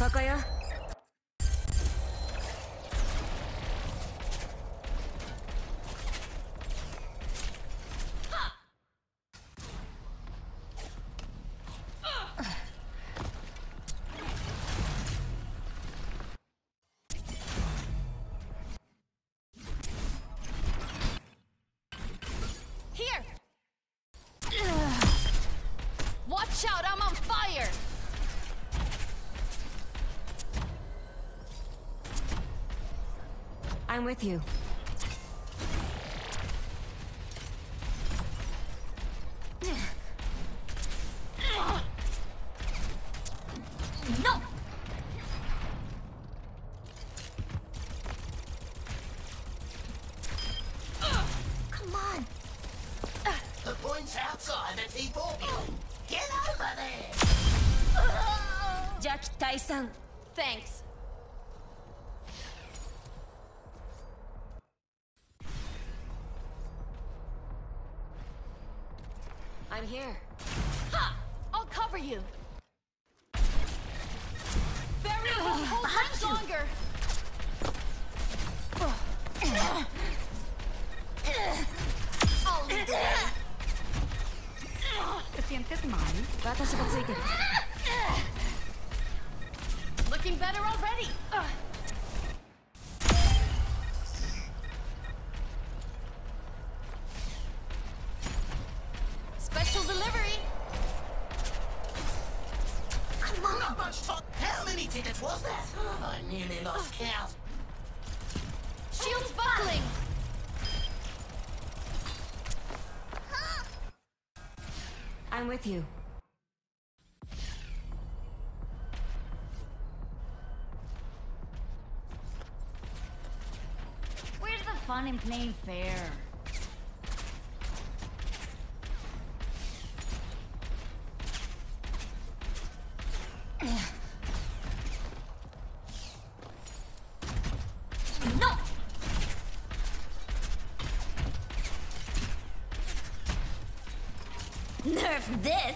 ここよ。 Here! Watch out, I'm on fire! I'm with you. No! Come on! The point's outside the T4 building. Get over there! 邪気退散。 Thanks. I'm here. Ha! I'll cover you. Barrier will hold much longer. I'll lead the way. ¿Te sientes mal? 私がついてる。 Looking better already. Special delivery. Come on! Not much time. How many tickets was that? I nearly lost count. Shields buckling. I'm with you. Where's the fun in playing fair? No! Nerf this!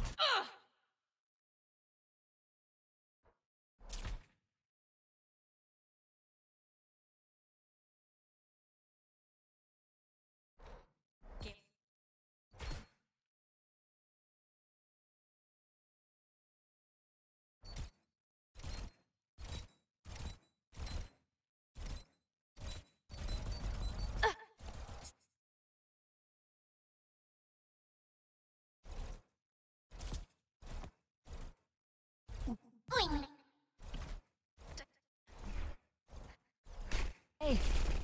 Hey.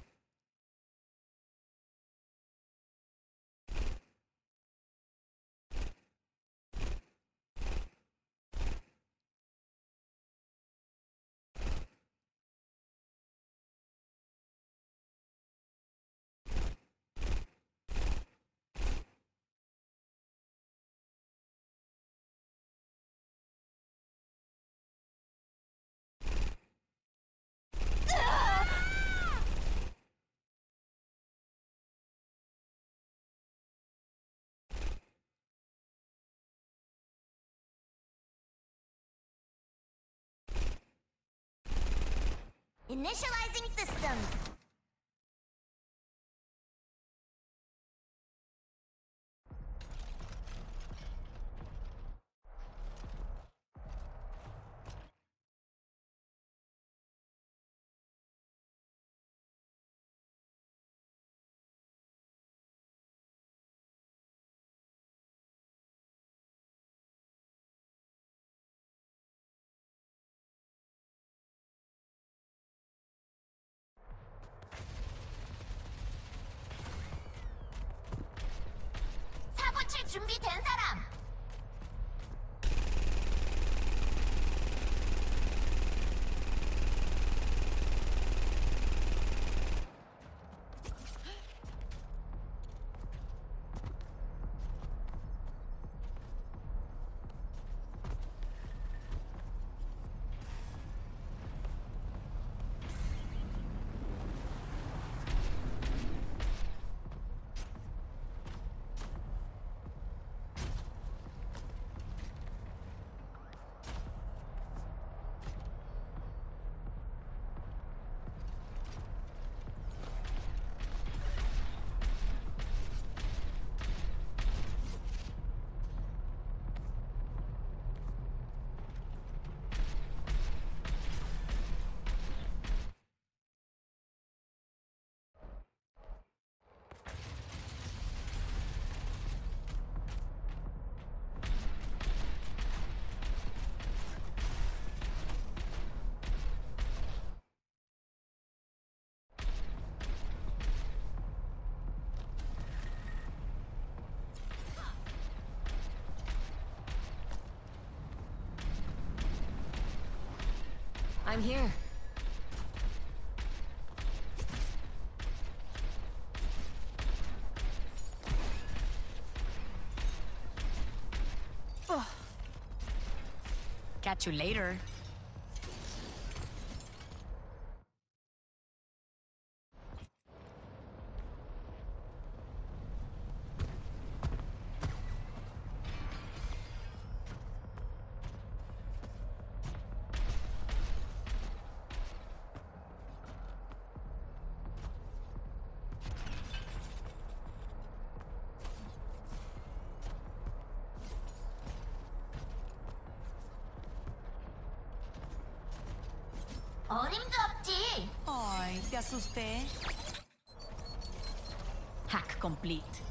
Initializing systems. I'm here. Catch you later. 어림도 없지. Ay, te asusté. Hack complete.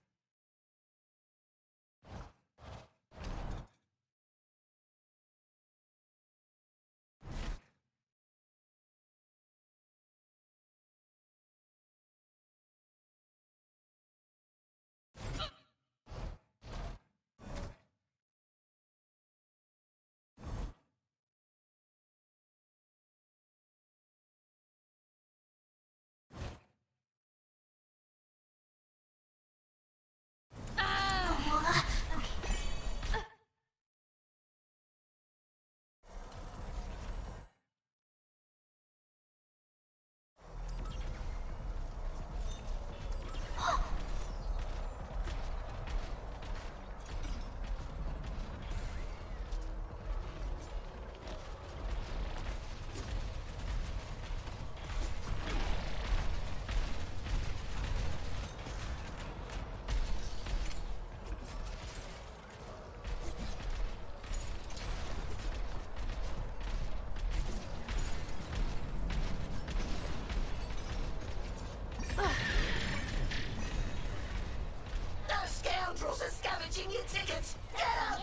Those scoundrels are scavenging your tickets! Get up!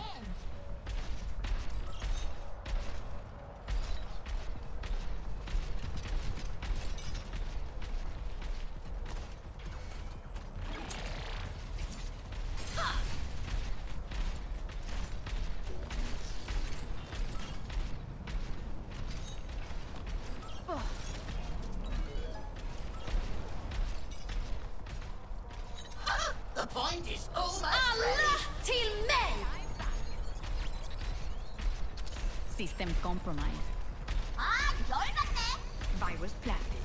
The point is almost ready! Alla till mig! System compromised. 아, 열받네. Virus planted.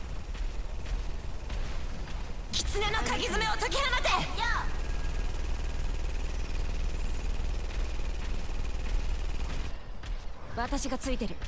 狐の鍵爪を解き放て。や。私がついてる。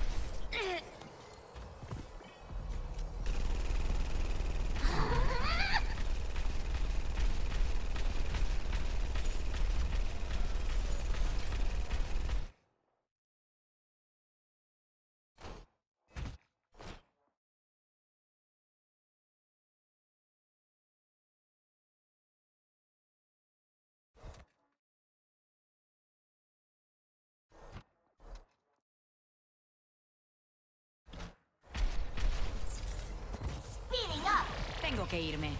Tengo que irme.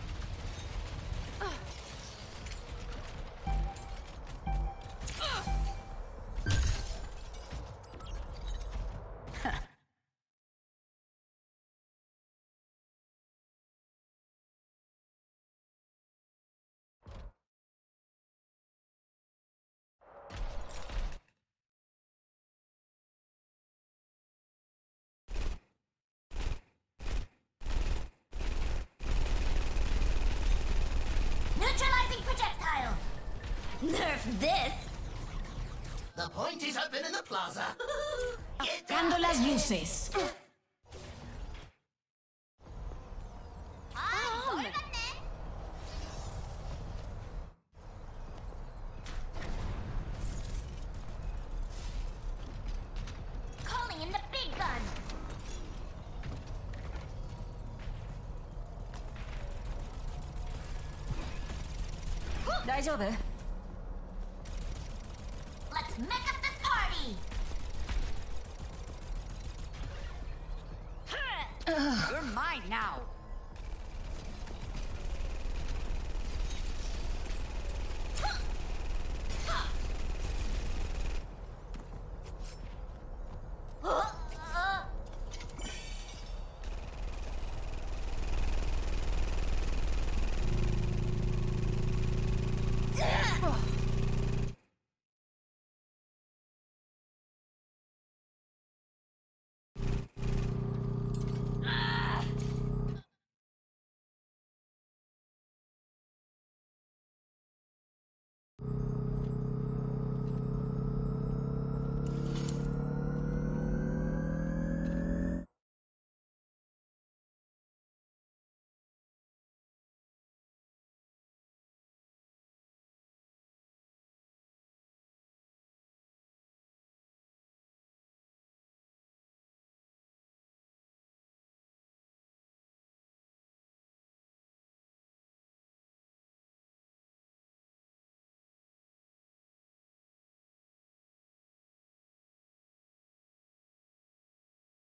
Neutralizing projectile. Nerf this. The point is open in the plaza. Get Apagando down las there. luces. 아, 열받네. Calling in the big gun. 大丈夫？ Let's make up this party. You're mine now.